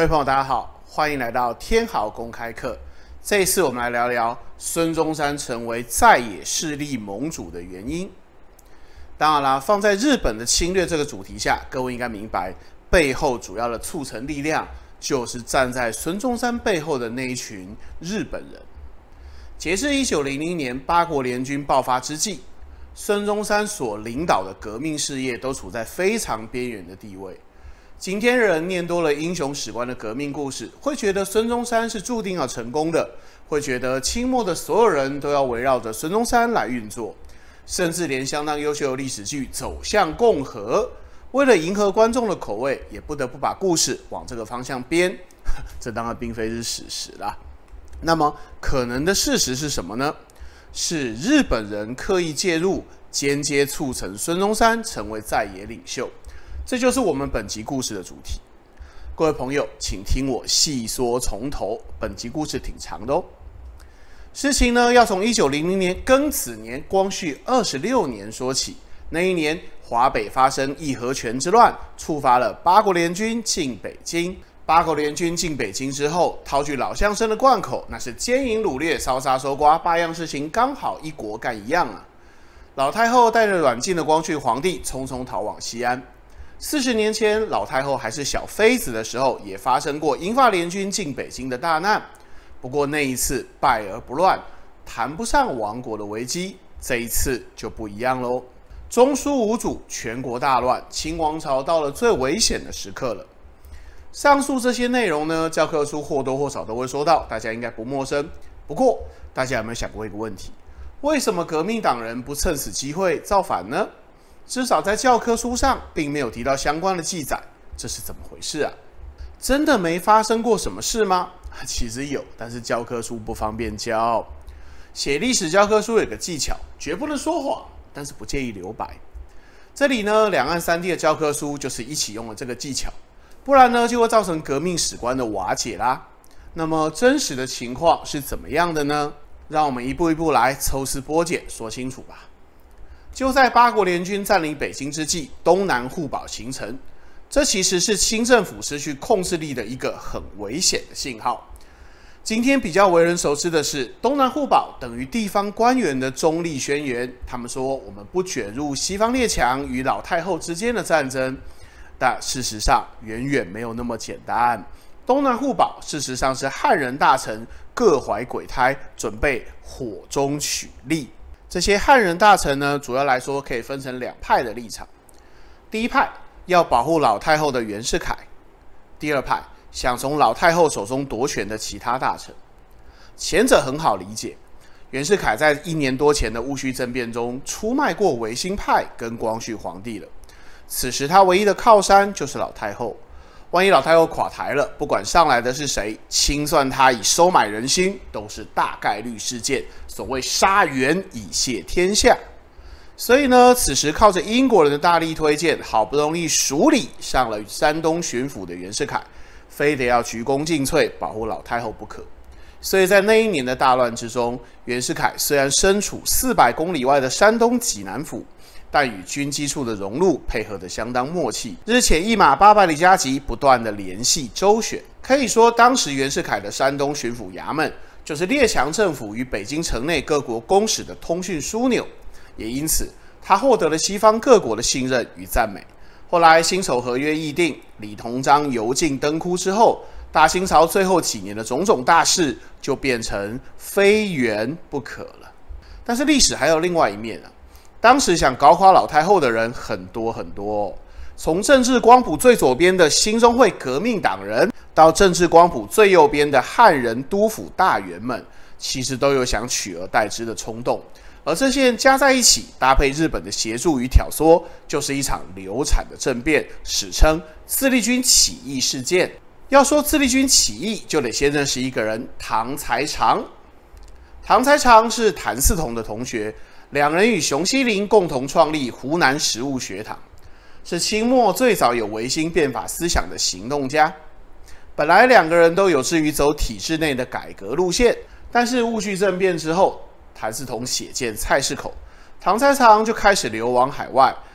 位朋友，大家好，欢迎来到天豪公开课。这一次我们来聊聊孙中山成为在野势力盟主的原因。当然啦，放在日本的侵略这个主题下，各位应该明白，背后主要的促成力量就是站在孙中山背后的那一群日本人。截至1900年八国联军爆发之际，孙中山所领导的革命事业都处在非常边缘的地位。今天人念多了英雄史观的革命故事，会觉得孙中山是注定要成功的，会觉得清末的所有人都要围绕着孙中山来运作，甚至连相当优秀的历史剧《走向共和》，为了迎合观众的口味，也不得不把故事往这个方向编。这当然并非是事实啦。那么可能的事实是什么呢？是日本人刻意介入，间接促成孙中山成为在野领袖。这就是我们本集故事的主题。各位朋友，请听我细说从头，本集故事挺长的哦。事情呢，要从1900年庚子年光绪26年说起。那一年，华北发生义和拳之乱，触发了八国联军进北京。八国联军进北京之后，套句老相声的贯口，那是奸淫掳掠、烧杀收刮，8样事情刚好一国干一样啊。老太后带着软禁的光绪皇帝匆匆逃往西安。40年前，老太后还是小妃子的时候，也发生过英法联军进北京的大难。不过那一次败而不乱，谈不上亡国的危机。这一次就不一样喽。中枢无主，全国大乱，清王朝到了最危险的时刻了。上述这些内容呢，教科书或多或少都会说到，大家应该不陌生。不过，大家有没有想过一个问题？为什么革命党人不趁此机会造反呢？至少在教科书上并没有提到相关的记载，这是怎么回事啊？真的没发生过什么事吗？其实有，但是教科书不方便教。写历史教科书有个技巧，绝不能说谎，但是不介意留白。这里呢，两岸三地的教科书就是一起用了这个技巧，不然呢就会造成革命史观的瓦解啦。那么真实的情况是怎么样的呢？让我们一步一步来抽丝剥茧，说清楚吧。就在八国联军占领北京之际，东南互保形成，这其实是清政府失去控制力的一个很危险的信号。今天比较为人熟知的是，东南互保等于地方官员的中立宣言。他们说，我们不卷入西方列强与老太后之间的战争，但事实上远远没有那么简单。东南互保事实上是汉人大臣各怀鬼胎，准备火中取栗。这些汉人大臣呢，主要来说可以分成两派的立场。第一派要保护老太后的袁世凯，第二派想从老太后手中夺权的其他大臣。前者很好理解，袁世凯在1年多前的戊戌政变中出卖过维新派跟光绪皇帝了，此时他唯一的靠山就是老太后。万一老太后垮台了，不管上来的是谁，清算他以收买人心，都是大概率事件。所谓杀袁以谢天下。所以呢，此时靠着英国人的大力推荐，好不容易署理上了山东巡抚的袁世凯，非得要鞠躬尽瘁，保护老太后不可。所以在那一年的大乱之中，袁世凯虽然身处400公里外的山东济南府，但与军机处的荣禄配合得相当默契，日前一马800里加急，不断的联系周旋。可以说，当时袁世凯的山东巡抚衙门就是列强政府与北京城内各国公使的通讯枢纽，也因此他获得了西方各国的信任与赞美。后来辛丑合约议定，李鸿章油尽灯枯之后，大清朝最后几年的种种大事就变成非袁不可了。但是历史还有另外一面啊。当时想搞垮老太后的人很多很多哦，从政治光谱最左边的兴中会革命党人，到政治光谱最右边的汉人督府大员们，其实都有想取而代之的冲动。而这些人加在一起，搭配日本的协助与挑唆，就是一场流产的政变，史称自力军起义事件。要说自力军起义，就得先认识一个人，唐才常。唐才常是谭嗣同的同学，两人与熊希龄共同创立湖南实务学堂，是清末最早有维新变法思想的行动家。本来两个人都有志于走体制内的改革路线，但是戊戌政变之后，谭嗣同血溅菜市口，唐才常就开始流亡海外，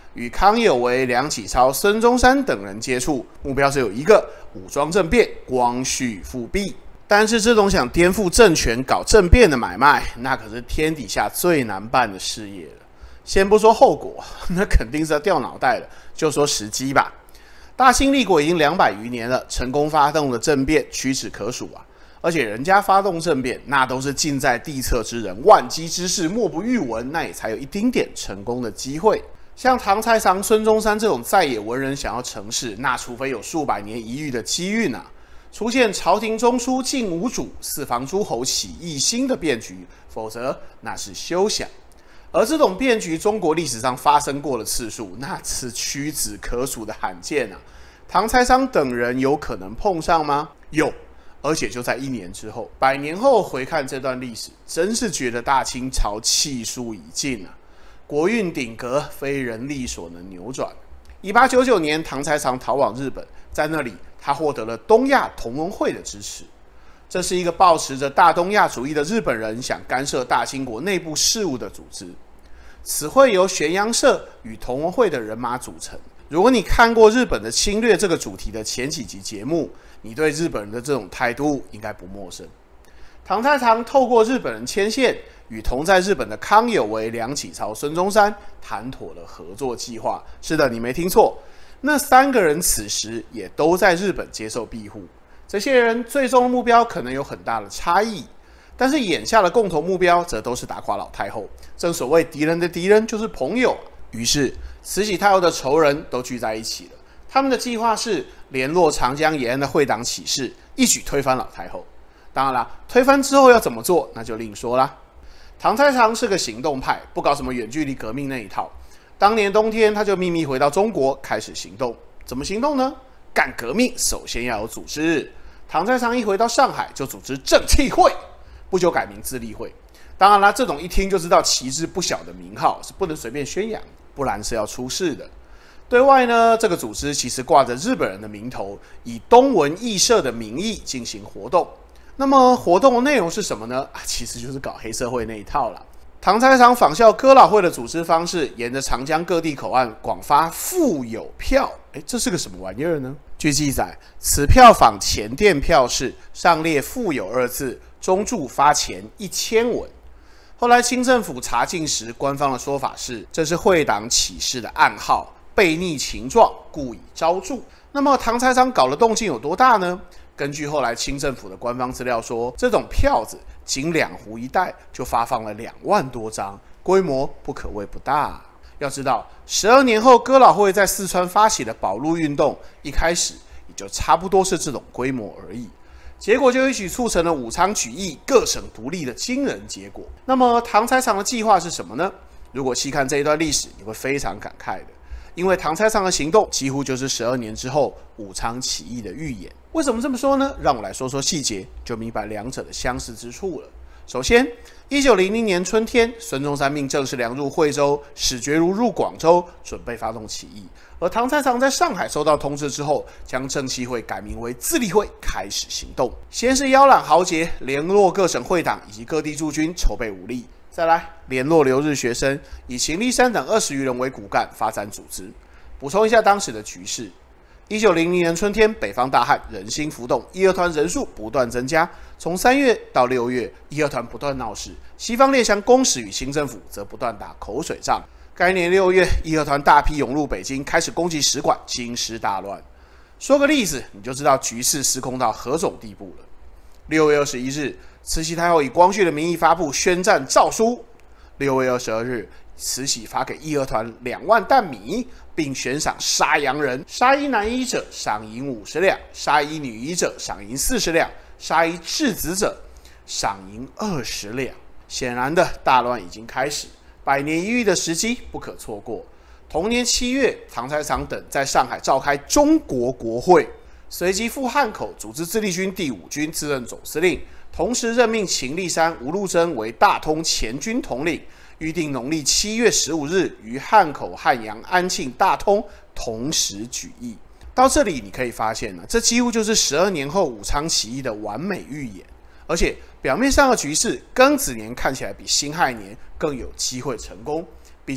与康有为、梁启超、孙中山等人接触，目标只有一个：武装政变，光绪复辟。但是这种想颠覆政权、搞政变的买卖，那可是天底下最难办的事业了。先不说后果，那肯定是要掉脑袋了，就说时机吧。大清立国已经200余年了，成功发动的政变屈指可数啊。而且人家发动政变，那都是近在地侧之人，万机之事，莫不欲闻，那也才有一丁点成功的机会。像唐才常、孙中山这种在野文人想要成事，那除非有数百年一遇的机运啊，出现朝廷中枢尽无主、四方诸侯起义兴的变局，否则那是休想。而这种变局，中国历史上发生过的次数，那是屈指可数的罕见啊。唐才常等人有可能碰上吗？有。而且就在1年之后，100年后回看这段历史，真是觉得大清朝气数已尽啊，国运鼎革，非人力所能扭转。1899年，唐才常逃往日本，在那里他获得了东亚同盟会的支持。这是一个抱持着大东亚主义的日本人想干涉大清国内部事务的组织。此会由玄阳社与同盟会的人马组成。如果你看过日本的侵略这个主题的前几集节目，你对日本人的这种态度应该不陌生。唐太常透过日本人牵线，与同在日本的康有为、梁启超、孙中山谈妥了合作计划。是的，你没听错，那3个人此时也都在日本接受庇护。这些人最终的目标可能有很大的差异，但是眼下的共同目标则都是打垮老太后。正所谓敌人的敌人就是朋友。于是慈禧太后的仇人都聚在一起了，他们的计划是联络长江沿岸的会党起事，一举推翻老太后。当然啦，推翻之后要怎么做，那就另说啦。唐太常是个行动派，不搞什么远距离革命那一套。当年冬天，他就秘密回到中国开始行动。怎么行动呢？干革命首先要有组织。唐太常一回到上海就组织正气会，不久改名自立会。当然啦，这种一听就知道旗帜不小的名号是不能随便宣扬，不然是要出事的。对外呢，这个组织其实挂着日本人的名头，以东文义社的名义进行活动。那么活动的内容是什么呢？其实就是搞黑社会那一套啦。唐才常仿效哥老会的组织方式，沿着长江各地口岸广发富有票。这是个什么玩意儿呢？据记载，此票仿钱店票式，上列富有2字，中注发钱1000文。后来清政府查禁时，官方的说法是，这是会党起事的暗号，背逆情状，故以招注。那么唐才常搞的动静有多大呢？根据后来清政府的官方资料说，这种票子仅2湖一带就发放了2万多张，规模不可谓不大。要知道，12年后哥老会在四川发起的保路运动，一开始也就差不多是这种规模而已。结果就一举促成了武昌起义、各省独立的惊人结果。那么唐才常的计划是什么呢？如果细看这一段历史，你会非常感慨的，因为唐才常的行动几乎就是12年之后武昌起义的预演。为什么这么说呢？让我来说说细节，就明白两者的相似之处了。首先，1900年春天，孙中山命郑世良入惠州，史觉儒入广州，准备发动起义。而唐才常在上海收到通知之后，将正气会改名为自立会，开始行动。先是邀揽豪杰，联络各省会党以及各地驻军，筹备武力；再来联络留日学生，以秦立山等20余人为骨干，发展组织。补充一下当时的局势：1900年春天，北方大旱，人心浮动，义和团人数不断增加。从3月到6月，义和团不断闹事，西方列强公使与清政府则不断打口水仗。该年6月，义和团大批涌入北京，开始攻击使馆，京师大乱。说个例子，你就知道局势失控到何种地步了。6月21日，慈禧太后以光绪的名义发布宣战诏书。6月22日，慈禧发给义和团2万担米，并悬赏杀洋人，杀一男衣者赏银50两，杀一女衣者赏银40两，杀一质子者赏银20两。显然的，大乱已经开始，100年一遇的时机不可错过。同年7月，唐才常等在上海召开中国国会，随即赴汉口组织自立军第5军，自任总司令，同时任命秦立山、吴禄贞为大通前军统领，预定农历7月15日于汉口、汉阳、安庆、大通同时举义。到这里你可以发现，这几乎就是12年后武昌起义的完美预演。而且表面上的局势，庚子年看起来比辛亥年更有机会成功。毕竟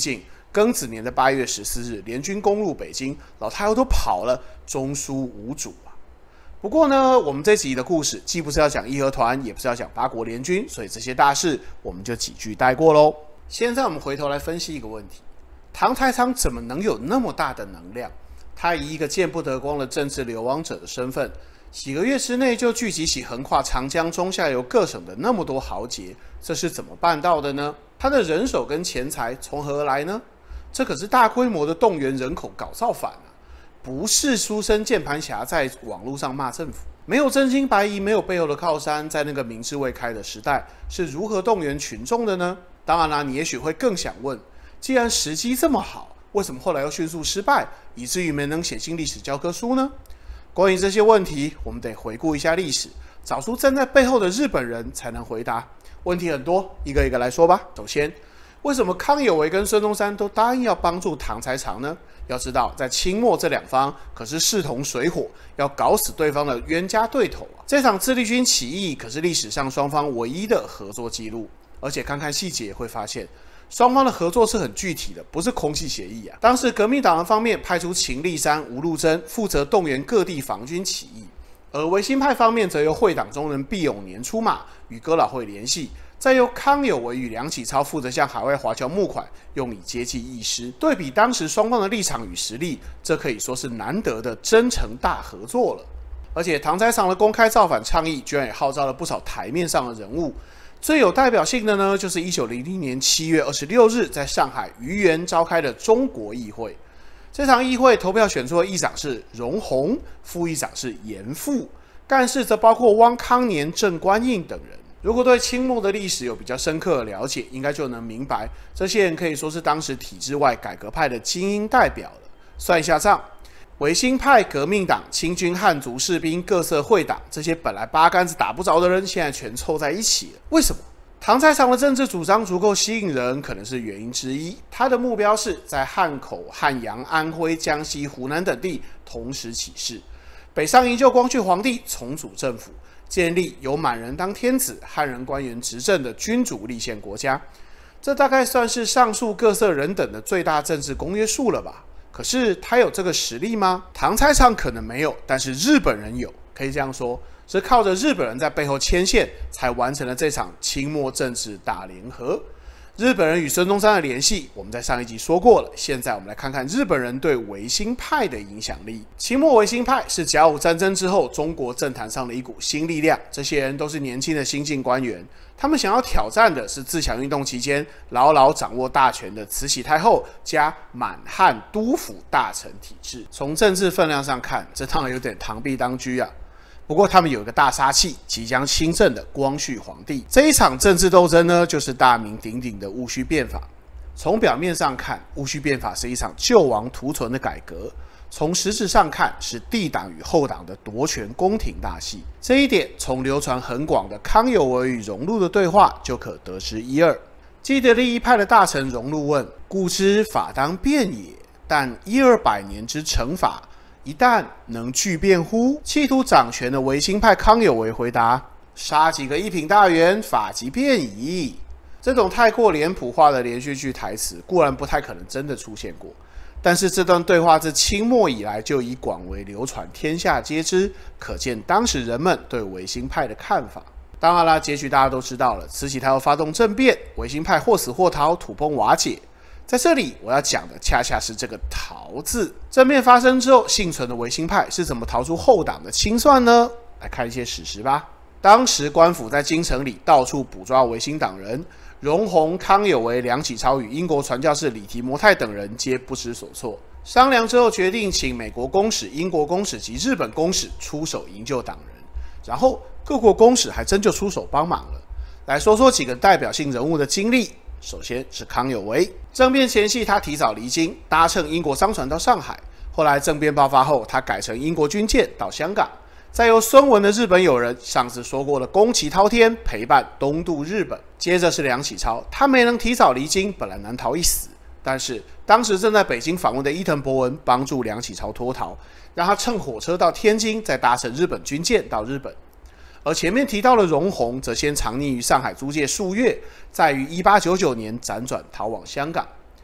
庚子年的8月14日，联军攻入北京，老太后都跑了，中枢无主啊。不过呢，我们这集的故事既不是要讲义和团，也不是要讲八国联军，所以这些大事我们就几句带过喽。现在我们回头来分析一个问题：唐太仓怎么能有那么大的能量？他以一个见不得光的政治流亡者的身份，几个月之内就聚集起横跨长江中下游各省的那么多豪杰，这是怎么办到的呢？他的人手跟钱财从何而来呢？这可是大规模的动员人口搞造反啊，不是书生键盘侠在网络上骂政府。没有真金白银，没有背后的靠山，在那个民智未开的时代，是如何动员群众的呢？当然啦，你也许会更想问，既然时机这么好，为什么后来又迅速失败，以至于没能写进历史教科书呢？关于这些问题，我们得回顾一下历史，找出站在背后的日本人才能回答。问题很多，一个一个来说吧。首先，为什么康有为跟孙中山都答应要帮助唐才常呢？要知道，在清末这两方可是势同水火，要搞死对方的冤家对头啊！这场自立军起义可是历史上双方唯一的合作记录，而且看看细节会发现，双方的合作是很具体的，不是空气协议啊。当时革命党的方面派出秦立山、吴禄贞负责动员各地防军起义，而维新派方面则由会党中人毕永年出马，与哥老会联系。再由康有为与梁启超负责向海外华侨募款，用以接济义师。对比当时双方的立场与实力，这可以说是难得的真诚大合作了。而且唐才常的公开造反倡议，居然也号召了不少台面上的人物。最有代表性的呢，就是1900年7月26日在上海愚园召开的中国议会。这场议会投票选出的议长是荣闳，副议长是严复，干事则包括汪康年、郑观应等人。如果对清末的历史有比较深刻的了解，应该就能明白，这些人可以说是当时体制外改革派的精英代表了。算一下账，维新派、革命党、清军、汉族士兵、各色会党，这些本来八竿子打不着的人，现在全凑在一起了。为什么？唐才常的政治主张足够吸引人，可能是原因之一。他的目标是在汉口、汉阳、安徽、江西、湖南等地同时起事，北上营救光绪皇帝，重组政府，建立由满人当天子、汉人官员执政的君主立宪国家。这大概算是上述各色人等的最大政治公约数了吧？可是他有这个实力吗？唐才常可能没有，但是日本人有，可以这样说，是靠着日本人在背后牵线，才完成了这场清末政治大联合。日本人与孙中山的联系，我们在上一集说过了。现在我们来看看日本人对维新派的影响力。清末维新派是甲午战争之后中国政坛上的一股新力量，这些人都是年轻的新进官员，他们想要挑战的是自强运动期间牢牢掌握大权的慈禧太后加满汉督抚大臣体制。从政治分量上看，这当然有点螳臂当车啊。不过他们有一个大杀器，即将亲政的光绪皇帝。这一场政治斗争呢，就是大名鼎鼎的戊戌变法。从表面上看，戊戌变法是一场救亡图存的改革；从实质上看，是帝党与后党的夺权宫廷大戏。这一点从流传很广的康有为与荣禄的对话就可得知一二。既得利益派的大臣荣禄问：“故知法当变也，但100-200年之成法，一旦能具变乎？”企图掌权的维新派康有为回答：“杀几个一品大员，法即变矣。”这种太过脸谱化的连续剧台词，固然不太可能真的出现过，但是这段对话自清末以来就已广为流传，天下皆知，可见当时人们对维新派的看法。当然啦，结局大家都知道了，慈禧太后发动政变，维新派或死或逃，土崩瓦解。在这里我要讲的恰恰是这个逃字。政变发生之后，幸存的维新派是怎么逃出后党的清算呢？来看一些史实吧。当时官府在京城里到处捕抓维新党人，荣闳、康有为、梁启超与英国传教士李提摩太等人皆不知所措。商量之后，决定请美国公使、英国公使及日本公使出手营救党人，然后各国公使还真就出手帮忙了。来说说几个代表性人物的经历。首先是康有为，政变前夕他提早离京，搭乘英国商船到上海。后来政变爆发后，他改乘英国军舰到香港，再由孙文的日本友人上次说过的宫崎滔天陪伴东渡日本。接着是梁启超，他没能提早离京，本来难逃一死，但是当时正在北京访问的伊藤博文帮助梁启超脱逃，让他乘火车到天津，再搭乘日本军舰到日本。而前面提到的荣闳则先藏匿于上海租界数月，再于1899年辗转逃往香港。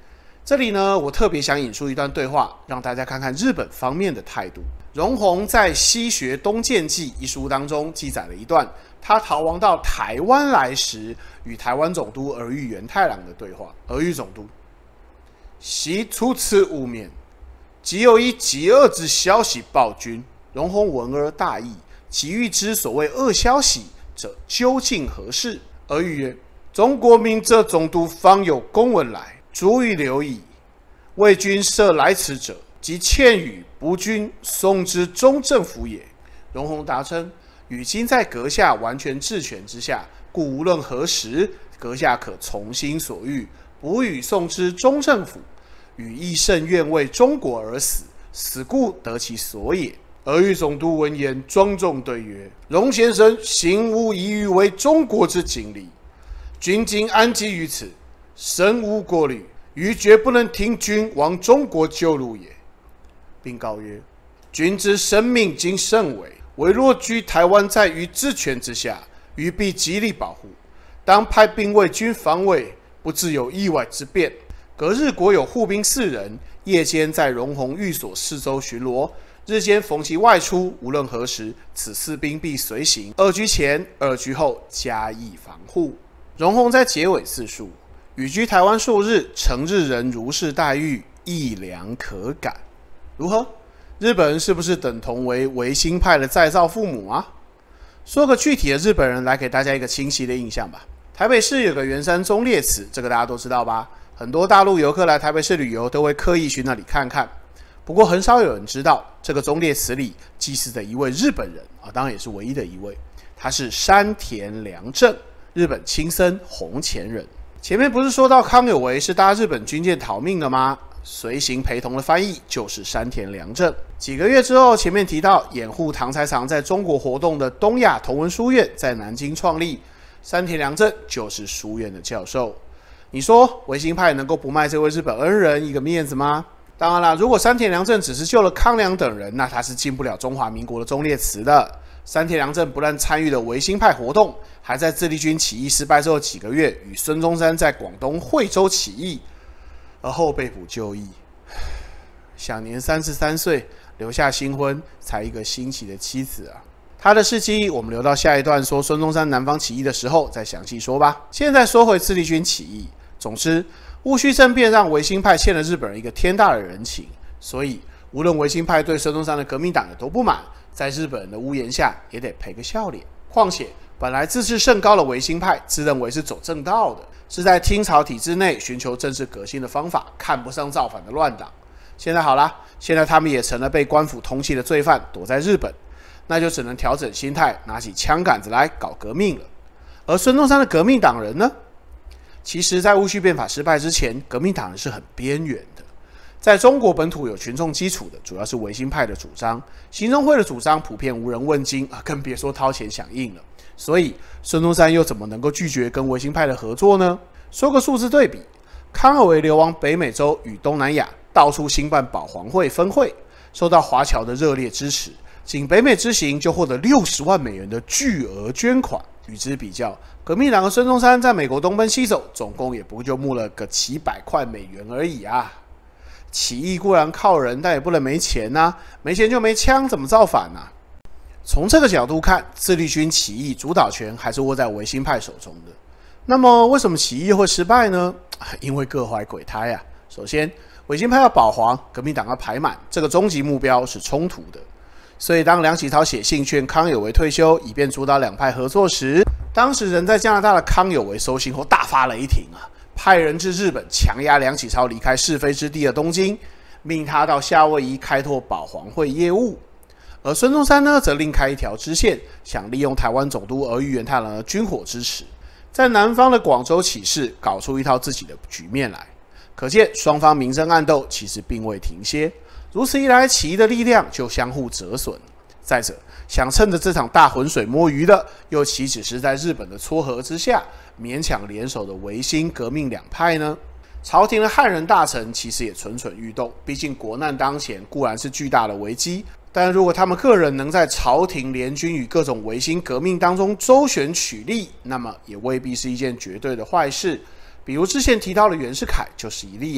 这里呢，我特别想引述一段对话，让大家看看日本方面的态度。荣闳在《西学东渐记》一书当中记载了一段他逃亡到台湾来时，与台湾总督儿玉源太郎的对话。儿玉总督，昔初次晤面，即有一极恶之消息报君。荣闳闻而大异，其欲知所谓恶消息者究竟何事？儿玉曰：中国明浙总督方有公文来，足以留意。为君设来此者，即欠与不君送之中政府也。荣闳答称：与今在阁下完全治权之下，故无论何时，阁下可从心所欲，不与送之中政府。与亦甚愿为中国而死，死故得其所也。儿玉总督闻言，庄重对曰：荣先生行无异于为中国之警力，君今安基于此，深无过虑，余绝不能听君往中国救路也。并告曰：君之生命今甚危，唯若居台湾在于治权之下，余必极力保护。当派兵为君防卫，不致有意外之变。隔日国有护兵4人，夜间在荣闳寓所四周巡逻，日间逢其外出，无论何时，此4兵必随行。2居前，2居后，加以防护。荣闳在结尾自述：与居台湾数日，成日人如是待遇，亦良可感。如何？日本人是不是等同为维新派的再造父母啊？说个具体的日本人来给大家一个清晰的印象吧。台北市有个圆山忠烈祠，这个大家都知道吧？很多大陆游客来台北市旅游都会刻意去那里看看。不过很少有人知道，这个忠烈祠里祭祀的一位日本人啊，当然也是唯一的一位，他是山田良政，日本青森弘前人。前面不是说到康有为是搭日本军舰逃命的吗？随行陪同的翻译就是山田良政。几个月之后，前面提到掩护唐才常在中国活动的东亚同文书院在南京创立，山田良政就是书院的教授。你说维新派能够不卖这位日本恩人一个面子吗？当然啦，如果山田良政只是救了康梁等人，那他是进不了中华民国的忠烈祠的。山田良政不但参与了维新派活动，还在自立军起义失败之后几个月与孙中山在广东惠州起义，而后被捕就义。享年33岁，留下新婚，才一个新奇的妻子啊。他的事迹我们留到下一段说孙中山南方起义的时候再详细说吧。现在说回自立军起义，总之戊戌政变让维新派欠了日本人一个天大的人情，所以无论维新派对孙中山的革命党有多不满，在日本人的屋檐下也得赔个笑脸。况且本来自视甚高的维新派自认为是走正道的，是在清朝体制内寻求政治革新的方法，看不上造反的乱党。现在好啦，现在他们也成了被官府通缉的罪犯，躲在日本，那就只能调整心态，拿起枪杆子来搞革命了。而孙中山的革命党人呢？其实在戊戌变法失败之前，革命党人是很边缘的。在中国本土有群众基础的，主要是维新派的主张，兴中会的主张普遍无人问津啊，更别说掏钱响应了。所以孙中山又怎么能够拒绝跟维新派的合作呢？说个数字对比，康有为流亡北美洲与东南亚，到处兴办保皇会分会，受到华侨的热烈支持，仅北美之行就获得60万美元的巨额捐款。与之比较，革命党和孙中山在美国东奔西走，总共也不就募了个几百块美元而已啊。起义固然靠人，但也不能没钱啊，没钱就没枪，怎么造反啊？从这个角度看，自立军起义主导权还是握在维新派手中的。那么为什么起义会失败呢？因为各怀鬼胎啊。首先，维新派要保皇，革命党要排满，这个终极目标是冲突的。所以当梁启超写信劝康有为退休，以便主导两派合作时，当时人在加拿大的康有为收信后大发雷霆啊，派人至日本强压梁启超离开是非之地的东京，命他到夏威夷开拓保皇会业务。而孙中山呢，则另开一条支线，想利用台湾总督儿玉源太郎的军火支持，在南方的广州起事，搞出一套自己的局面来。可见双方明争暗斗，其实并未停歇。如此一来，起义的力量就相互折损。再者，想趁着这场大浑水摸鱼的，又岂止是在日本的撮合之下勉强联手的维新革命两派呢？朝廷的汉人大臣其实也蠢蠢欲动，毕竟国难当前，固然是巨大的危机，但如果他们个人能在朝廷联军与各种维新革命当中周旋取利，那么也未必是一件绝对的坏事。比如之前提到的袁世凯就是一例啊。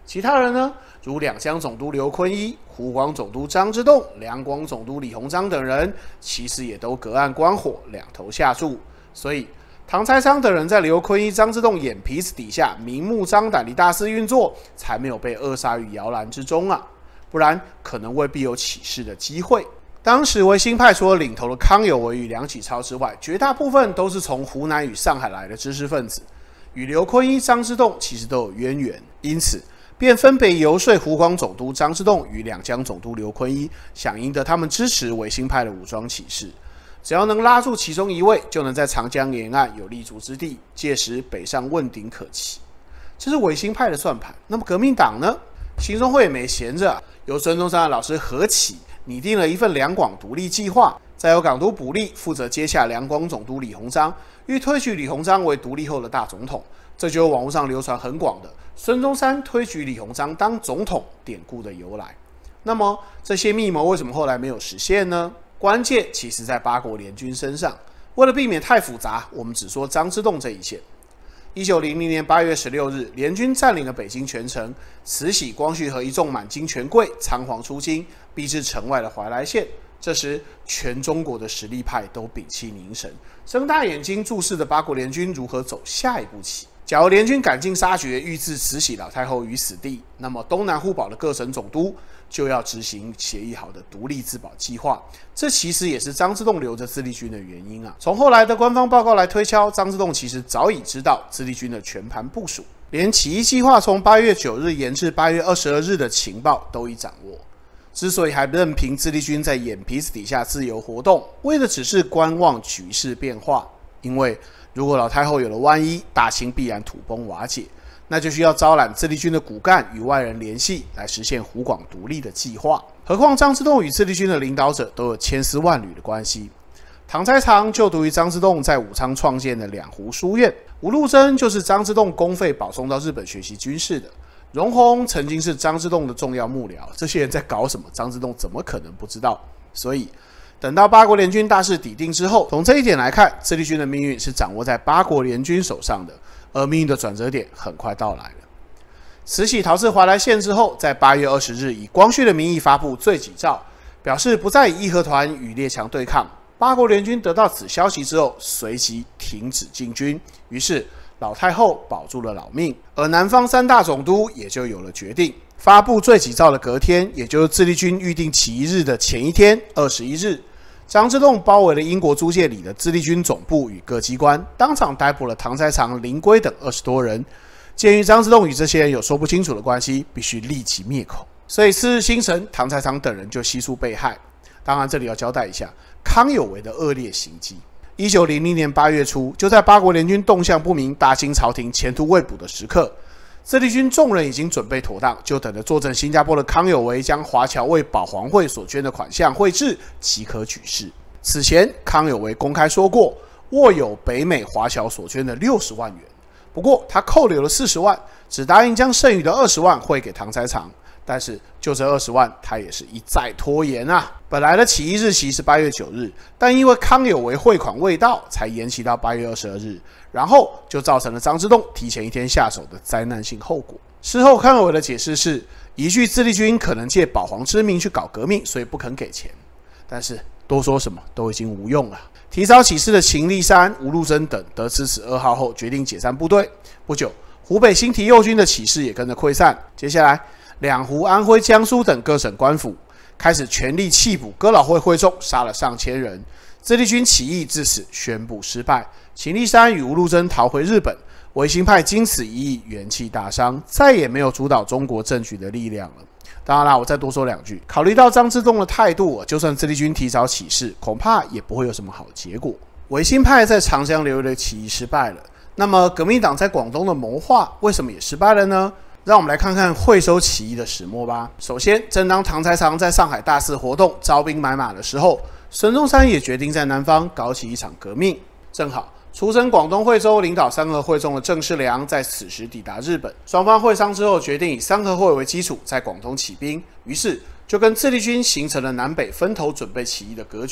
其他人呢，如两江总督刘坤一、湖广总督张之洞、两广总督李鸿章等人，其实也都隔岸观火，两头下注。所以唐才昌等人在刘坤一、张之洞眼皮子底下明目张胆地大肆运作，才没有被扼杀于摇篮之中啊！不然可能未必有起事的机会。当时维新派除了领头的康有为与梁启超之外，绝大部分都是从湖南与上海来的知识分子，与刘坤一、张之洞其实都有渊源，因此便分别游说湖广总督张之洞与两江总督刘坤一，想赢得他们支持维新派的武装起事。只要能拉住其中一位，就能在长江沿岸有立足之地，届时北上问鼎可期。这是维新派的算盘。那么革命党呢？兴中会也没闲着，由孙中山的老师何启拟定了一份两广独立计划，再由港督卜力负责接下两广总督李鸿章，欲推举李鸿章为独立后的大总统。这就是网络上流传很广的孙中山推举李鸿章当总统典故的由来。那么这些密谋为什么后来没有实现呢？关键其实在八国联军身上。为了避免太复杂，我们只说张之洞这一线。1900年8月16日，联军占领了北京全城，慈禧、光绪和一众满京权贵仓皇出京，逼至城外的怀来县。这时，全中国的实力派都屏气凝神，睁大眼睛注视着八国联军如何走下一步棋。假如联军赶尽杀绝，欲置慈禧老太后于死地，那么东南互保的各省总督就要执行协议好的独立自保计划。这其实也是张之洞留着自立军的原因啊。从后来的官方报告来推敲，张之洞其实早已知道自立军的全盘部署，连起义计划从8月9日延至8月22日的情报都已掌握。之所以还任凭自立军在眼皮子底下自由活动，为的只是观望局势变化。因为如果老太后有了万一，大清必然土崩瓦解，那就需要招揽自立军的骨干与外人联系，来实现湖广独立的计划。何况张之洞与自立军的领导者都有千丝万缕的关系。唐才常就读于张之洞在武昌创建的两湖书院，吴禄贞就是张之洞公费保送到日本学习军事的，荣闳曾经是张之洞的重要幕僚。这些人在搞什么，张之洞怎么可能不知道？所以等到八国联军大势底定之后，从这一点来看，自立军的命运是掌握在八国联军手上的，而命运的转折点很快到来了。慈禧逃至怀来县之后，在8月20日以光绪的名义发布罪己诏，表示不再以义和团与列强对抗。八国联军得到此消息之后，随即停止进军，于是老太后保住了老命，而南方三大总督也就有了决定。发布罪己诏的隔天，也就是自立军预定起义日的前一天21日，张之洞包围了英国租界里的自立军总部与各机关，当场逮捕了唐才常、林圭等20多人。鉴于张之洞与这些人有说不清楚的关系，必须立即灭口。所以次日清晨，唐才常等人就悉数被害。当然，这里要交代一下康有为的恶劣行迹。1900年8月初，就在八国联军动向不明、大清朝廷前途未卜的时刻，自立军众人已经准备妥当，就等着坐镇新加坡的康有为将华侨为保皇会所捐的款项汇至，即可举事。此前，康有为公开说过，握有北美华侨所捐的60万元，不过他扣留了40万，只答应将剩余的20万汇给唐才常。但是就这20万，他也是一再拖延啊。本来的起义日期是8月9日，但因为康有为汇款未到，才延期到8月22日，然后就造成了张之洞提前一天下手的灾难性后果。事后康有为的解释是，依据自立军可能借保皇之名去搞革命，所以不肯给钱。但是多说什么都已经无用了。提早起事的秦立山、吴禄贞等得知此噩耗后，决定解散部队。不久，湖北新提右军的起事也跟着溃散。接下来，两湖、安徽、江苏等各省官府开始全力缉捕哥老会会众，杀了上千人。自立军起义至此宣布失败，秦立山与吴禄贞逃回日本，维新派经此一役元气大伤，再也没有主导中国政局的力量了。当然啦，我再多说两句，考虑到张之洞的态度，就算自立军提早起事，恐怕也不会有什么好结果。维新派在长江流域的起义失败了，那么革命党在广东的谋划为什么也失败了呢？让我们来看看惠州起义的始末吧。首先，正当唐才常在上海大肆活动、招兵买马的时候，孙中山也决定在南方搞起一场革命。正好，出身广东惠州、领导三合会众的郑世良在此时抵达日本，双方会商之后，决定以三合会为基础，在广东起兵。于是，就跟自立军形成了南北分头准备起义的格局。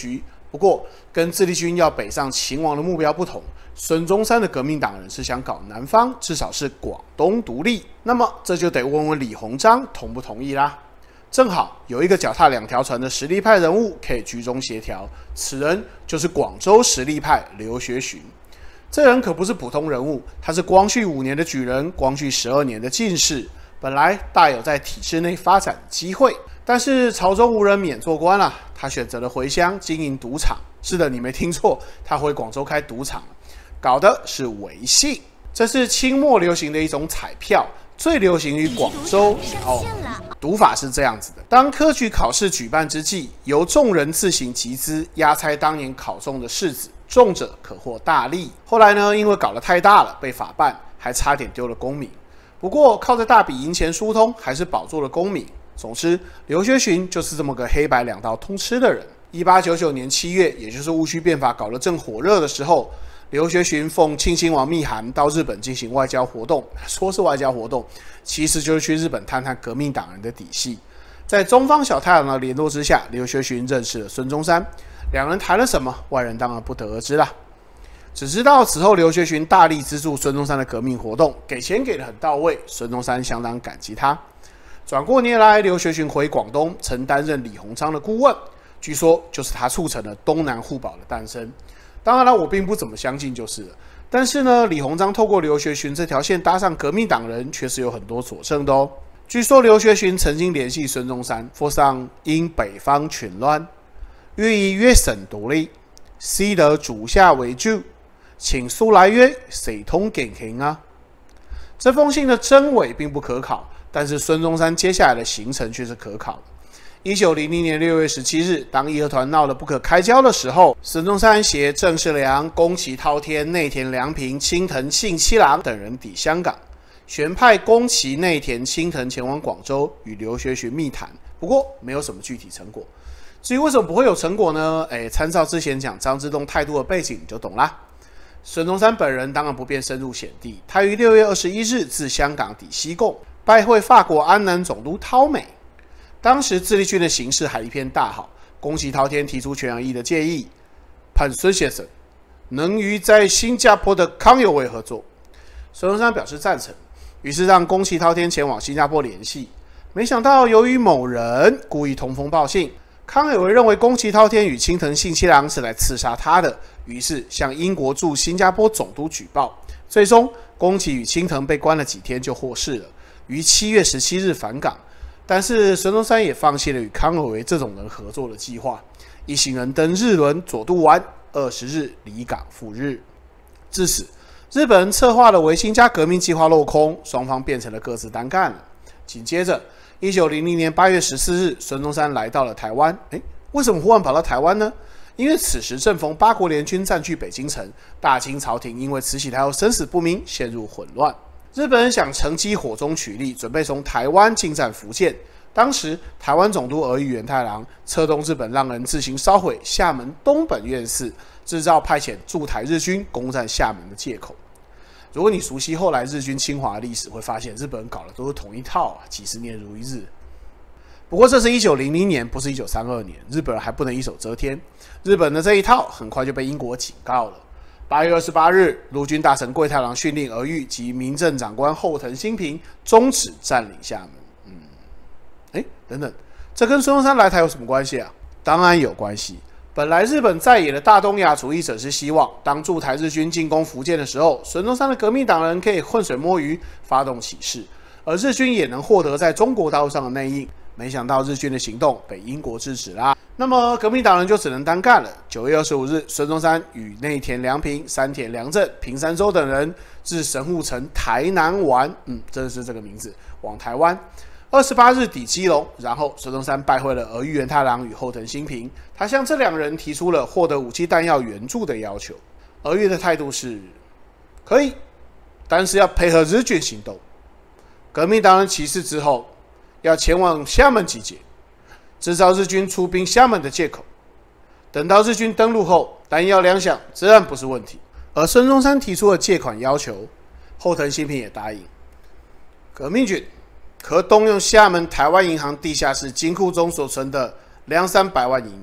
不过，跟自立军要北上秦王的目标不同，孙中山的革命党人是想搞南方，至少是广东独立。那么这就得问问李鸿章同不同意啦。正好有一个脚踏两条船的实力派人物可以居中协调，此人就是广州实力派刘学询。这人可不是普通人物，他是光绪5年的举人，光绪12年的进士，本来大有在体制内发展的机会。但是朝中无人免做官了，他选择了回乡经营赌场。是的，你没听错，他回广州开赌场，搞的是维信。这是清末流行的一种彩票，最流行于广州。赌法是这样子的：当科举考试举办之际，由众人自行集资押猜当年考中的士子，中者可获大利。后来呢，因为搞得太大了，被法办，还差点丢了功名。不过靠着大笔银钱疏通，还是保住了功名。总之，刘学询就是这么个黑白两道通吃的人。1899年7月，也就是戊戌变法搞得正火热的时候，刘学询奉庆亲王密函到日本进行外交活动，说是外交活动，其实就是去日本探探革命党人的底细。在中方小太阳的联络之下，刘学询认识了孙中山，两人谈了什么，外人当然不得而知啦。只知道此后刘学询大力资助孙中山的革命活动，给钱给得很到位，孙中山相当感激他。转过年来，刘学询回广东，曾担任李鸿章的顾问，据说就是他促成了东南互保的诞生。当然了，我并不怎么相信就是了。但是呢，李鸿章透过刘学询这条线搭上革命党人，确实有很多佐证的哦。据说刘学询曾经联系孙中山，佛上因北方群乱，欲以粤省独立，西得主下为主，请速来粤，谁通警行啊？这封信的真伪并不可考。但是孙中山接下来的行程却是可考的。1900年6月17日，当义和团闹得不可开交的时候，孙中山携郑世良、宫崎滔天、内田良平、青藤信七郎等人抵香港，旋派宫崎、内田、青藤前往广州与刘学询密谈，不过没有什么具体成果。至于为什么不会有成果呢？参照之前讲张之洞态度的背景你就懂啦。孙中山本人当然不便深入险地，他于6月21日自香港抵西贡，拜会法国安南总督涛美。当时自立军的形势还一片大好，宫崎滔天提出全洋役的建议，盼孙先生能与在新加坡的康有为合作。孙中山表示赞成，于是让宫崎滔天前往新加坡联系。没想到由于某人故意通风报信，康有为认为宫崎滔天与青藤信七郎是来刺杀他的，于是向英国驻新加坡总督举报。最终宫崎与青藤被关了几天就获释了，于7月17日返港。但是孙中山也放弃了与康有为这种人合作的计划，一行人登日轮佐渡湾，20日离港赴日。至此，日本人策划的维新加革命计划落空，双方变成了各自单干了。紧接着1900年8月14日，孙中山来到了台湾。为什么忽然跑到台湾呢？因为此时正逢八国联军占据北京城，大清朝廷因为慈禧太后生死不明，陷入混乱。日本人想乘机火中取栗，准备从台湾进占福建。当时台湾总督儿玉源太郎策动日本让人自行烧毁厦门东本院寺，制造派遣驻台日军攻占厦门的借口。如果你熟悉后来日军侵华的历史，会发现日本人搞的都是同一套几十年如一日。不过这是1900年，不是1932年，日本人还不能一手遮天。日本的这一套很快就被英国警告了。8月28日，陆军大臣桂太郎训令儿玉及民政长官后藤新平终止占领厦门。等等，这跟孙中山来台有什么关系啊？当然有关系。本来日本在野的大东亚主义者是希望，当驻台日军进攻福建的时候，孙中山的革命党人可以浑水摸鱼，发动起事，而日军也能获得在中国大陆上的内应。没想到日军的行动被英国制止啦，那么革命党人就只能单干了。9月25日，孙中山与内田良平、山田良政、平山周等人至神户城台南湾，真的是这个名字，往台湾。28日抵基隆，然后孙中山拜会了儿玉源太郎与后藤新平，他向这两人提出了获得武器弹药援助的要求。儿玉的态度是可以，但是要配合日军行动。革命党人起事之后，要前往厦门集结，制造日军出兵厦门的借口。等到日军登陆后，弹药粮饷自然不是问题。而孙中山提出的借款要求，后藤新平也答应。革命军可动用厦门台湾银行地下室金库中所存的200-300万银元，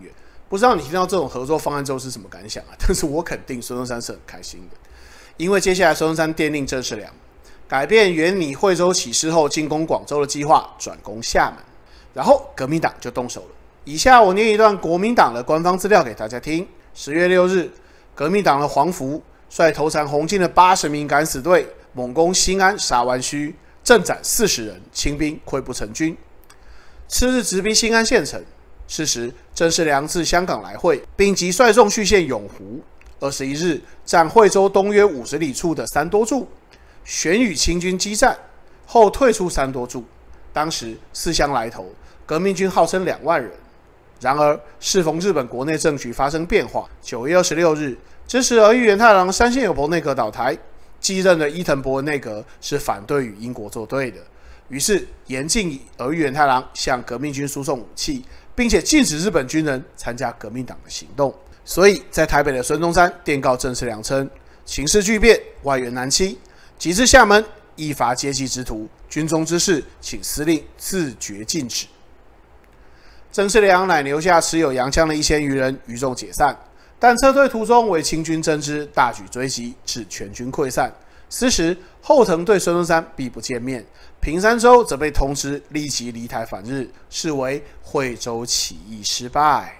不知道你听到这种合作方案之后是什么感想啊？但是我肯定孙中山是很开心的，因为接下来孙中山奠定郑世良改变原拟惠州起事后进攻广州的计划，转攻厦门，然后革命党就动手了。以下我念一段国民党的官方资料给大家听。10月6日，革命党的黄福率投降红进的80名敢死队猛攻新安沙湾区，阵斩40人，清兵溃不成军。次日直逼新安县城。是时，郑世良自香港来会，并即率众续线永湖。21日，占惠州东约50里处的三多柱，旋与清军激战，后退出三多柱。当时四乡来投，革命军号称2万人。然而，适逢日本国内政局发生变化，9月26日，支持儿玉源太郎山县有朋内阁倒台，继任的伊藤博文内阁是反对与英国作对的，于是严禁儿玉源太郎向革命军输送武器，并且禁止日本军人参加革命党的行动。所以在台北的孙中山电告郑世良称，情势巨变，外援难期，即至厦门依伐阶级之徒，军中之事请司令自决禁止。郑世良乃留下持有洋枪的1000余人，余众解散，但撤退途中为清军侦知，大举追击，致全军溃散。此时后藤对孙中山避不见面，平山州则被通知立即离台返日，视为惠州起义失败。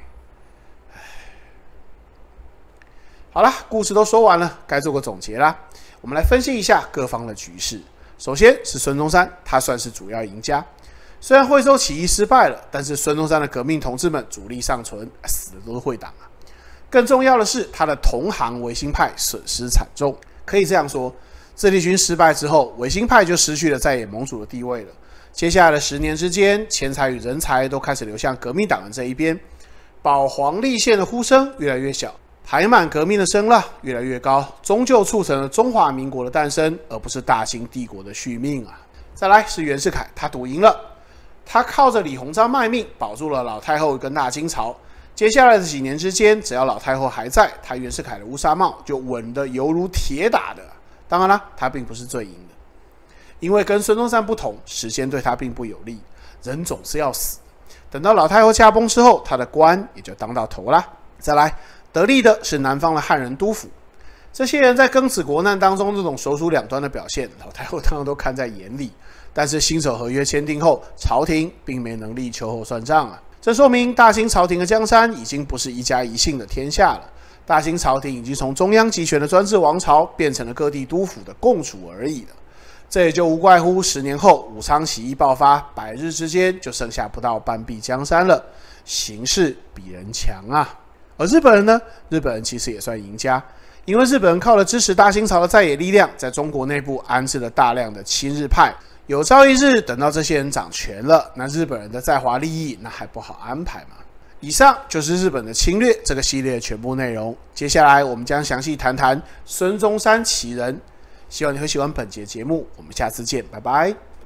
好了，故事都说完了，该做个总结啦。我们来分析一下各方的局势。首先是孙中山，他算是主要赢家。虽然惠州起义失败了，但是孙中山的革命同志们主力尚存，死的都是会党啊。更重要的是，他的同行维新派损失惨重。可以这样说，自立军失败之后，维新派就失去了在野盟主的地位了。接下来的10年之间，钱财与人才都开始流向革命党人这一边，保皇立宪的呼声越来越小，排满革命的声浪越来越高，终究促成了中华民国的诞生，而不是大清帝国的续命啊。再来是袁世凯，他赌赢了。他靠着李鸿章卖命，保住了老太后跟大清朝。接下来的几年之间，只要老太后还在，他袁世凯的乌纱帽就稳得犹如铁打的。当然啦，他并不是最赢的，因为跟孙中山不同，时间对他并不有利，人总是要死。等到老太后驾崩之后，他的官也就当到头啦。再来，得利的是南方的汉人督府，这些人在庚子国难当中这种手足两端的表现，老太后当然都看在眼里。但是辛丑合约签订后，朝廷并没能力秋后算账啊。这说明大清朝廷的江山已经不是一家一姓的天下了，大清朝廷已经从中央集权的专制王朝变成了各地督府的共主而已了。这也就无怪乎10年后武昌起义爆发，100日之间就剩下不到半壁江山了，形势比人强啊。而日本人呢？日本人其实也算赢家，因为日本人靠了支持大清朝的在野力量，在中国内部安置了大量的亲日派。有朝一日，等到这些人掌权了，那日本人的在华利益那还不好安排吗？以上就是日本的侵略这个系列的全部内容。接下来我们将详细谈谈孙中山奇人。希望你会喜欢本节节目，我们下次见，拜拜。